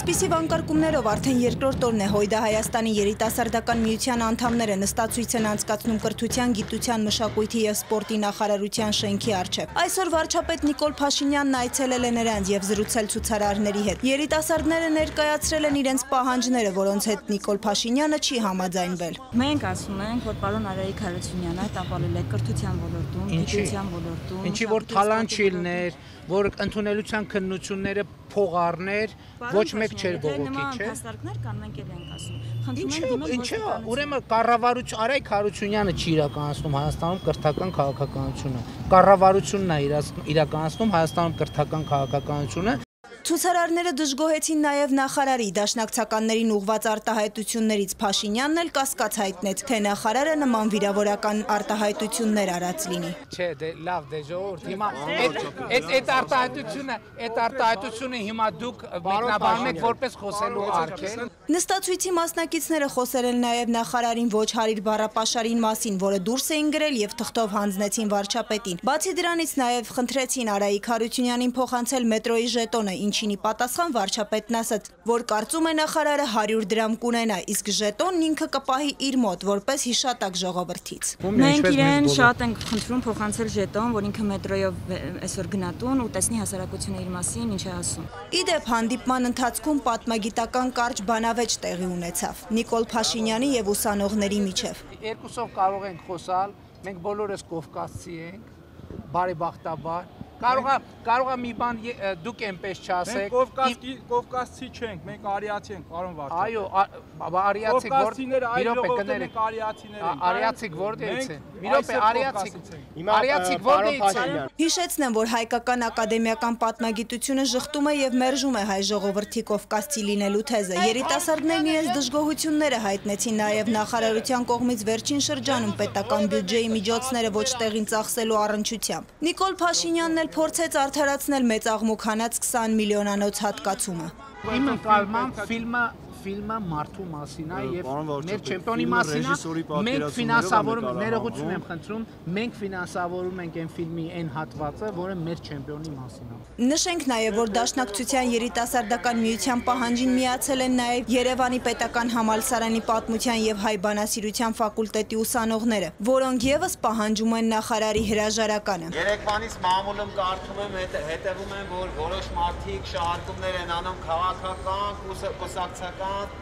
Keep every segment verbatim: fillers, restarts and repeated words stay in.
Այսպիսի վանկարկումներով արդեն երկրորդ օրն է Հույդա Հայաստանի երիտասարդական միության անդամները նստածույց են անցկացնում կրթության, գիտության, մշակույթի և սպորտի նախարարության շենքի առջև։ Այսօր վարչապետ Նիկոլ Փաշինյանն այցելել է նրանց և զրուցել ցուցարարների հետ։ Երիտասարդները ներկայացրել են իրենց պահանջները, որոնց հետ Նիկոլ Փաշինյանը չի համաձայնվել։ Մենք ասում ենք, որ պարոն Արայիկ Հարությունյանը տապալել է կրթության ոլորտում, գիտության ոլորտում, ինչի որ թալանչիլներ, որ ընդունելության քննությունները փողարներ, ոչ մեկ չէր բողոքի, չէ՞։ Հաստարկներ կան, մենք էլ ենք ասում։ Խնդրում ենք Ինչի՞, ուրեմն կառավարություն Արայիկ Հարությունյանը չի իրականացնում Հայաստանում կրթական քաղաքականությունը։ Կառավարությունն է իրականացնում Հայաստանում կրթական քաղաքականությունը։ Ցուցարարները դժգոհեցին նաև նախարարի դաշնակցականներին ուղղված արտահայտություններից։ Փաշինյանն էլ կասկած հայտնեց, թե նախարարը նման վիրավորական արտահայտություններ արած լինի։ Չէ, դե լավ, դե ժողովուրդ, հիմա այդ այդ արտահայտությունը, այդ արտահայտությունը հիմա դուք մեկնաբանում եք որպես խոսելու արգել։ Նստածույցի մասնակիցները խոսել են նաև նախարարին ոչ հարիր բառապաշարին մասին, որը դուրս էին գրել և թղթով հանձնեցին վարչապետին։ Բացի դրանից նաև խնդրեցին Արայիկ Հարությունյանին փոխանցել մետրոյի ժետոնը, ինչինի պատասխան վարչապետն ասաց, որ կարծում է նախարարը հարյուր դրամ կունենա, իսկ ժետոնն ինքը կպահի իր մոտ, որպես հիշատակ ժողովրդից։ Մենք իրեն շատ ենք խնդրում փոխանցել ժետոն, որ ինքը մետրոյով այսօր գնատուն ու տեսնի հասարակությունը իր մասին ինչ է ասում։ Ի դեպ, հանդիպման ընթացքում պատմագիտական կարճ բանավեճ տեղի ունեցավ Նիկոլ Փաշինյանի և ուսանողների միջև։ Երկուսով կարող ենք խոսալ, մենք բոլորս կովկասցի ենք, բարեբախտաբար։ Կարող է կարող է մի բան դուք այնպես չասեք։ Մենք կովկասցի չենք, մենք արիացի ենք, պարոն վարչապետ։ Այո, արիացիք կովկասցիները այլ ժողովուրդն ենք արիացիներ են։ Արիացիք որտեղից են։ Մի րոպե, արիացիք։ Արիացիք որտեղից են։ Հիշեցնեմ, որ հայկական ակադեմիական պատմագիտությունը շղթում է և մերժում է հայ ժողովրդի կովկասցի լինելու թեզը։ Երիտասարդներն իրենց դժգոհությունները հայտնեցին նաև նախարարության կողմից վերջին շրջանում պետական բյուջեի միջոցները ոչ տեղին ծախսելու առնչությամբ։ Նիկոլ Փաշինյանն էլ փորձեց արդարացնել մեծ աղմուկ հանած քսան միլիոնանոց հատկացումը։ Իմ ընկալմամբ ֆիլմը ֆիլմը մարդու մասին է եւ մեր չեմպիոնի մասին է։ Մենք ֆինանսավորում ենք, ներողություն եմ խնդրում, մենք ֆինանսավորում ենք այն ֆիլմի այն հատվածը, որը մեր չեմպիոնի մասին է։ Նշենք նաև, որ Դաշնակցության երիտասարդական միության պահանջին միացել են նաև Երևանի պետական համալսարանի պատմության եւ հայ բանասիրության ֆակուլտետի ուսանողները, որոնք եւս պահանջում են նախարարի հրաժարականը։ Երեկվանից մամուլում կարդում եմ, հետևում եմ, որ որոշ մարդիկ շահարկումներ են անում քաղաքական, կուսակցական,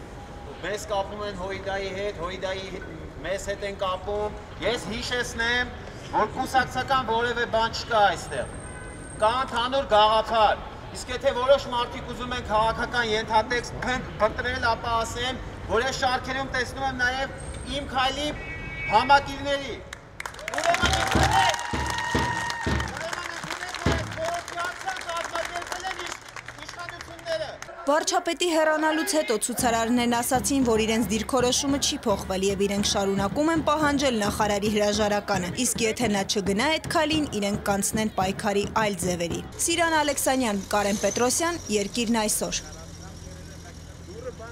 մեզ կապում են Հույդայի հետ, Հույդայի մեզ հետ են կապում։ Ես հիշեցնեմ, որ կուսակցական որևէ բան չկա այստեղ։ Կա ընդհանուր գաղափար։ Իսկ եթե որոշ մարդիկ ուզում են քաղաքական ենթատեքստ փնտրել, ապա ասեմ, որ այս շարքերում տեսնում եմ նաև իմ քայլի համակիրների։ Վարչապետի հեռանալուց հետո ցուցարարներն ասացին, որ իրենց դիրքորոշումը չի փոխվել և իրենք շարունակում են պահանջել նախարարի հրաժարականը, իսկ եթե նա չգնա այդ քայլին, իրենք կանցնեն պայքարի այլ ձևերի։ Սիրան Ալեքսանյան, Կարեն Պետրոսյան, Երկիրն այսօր։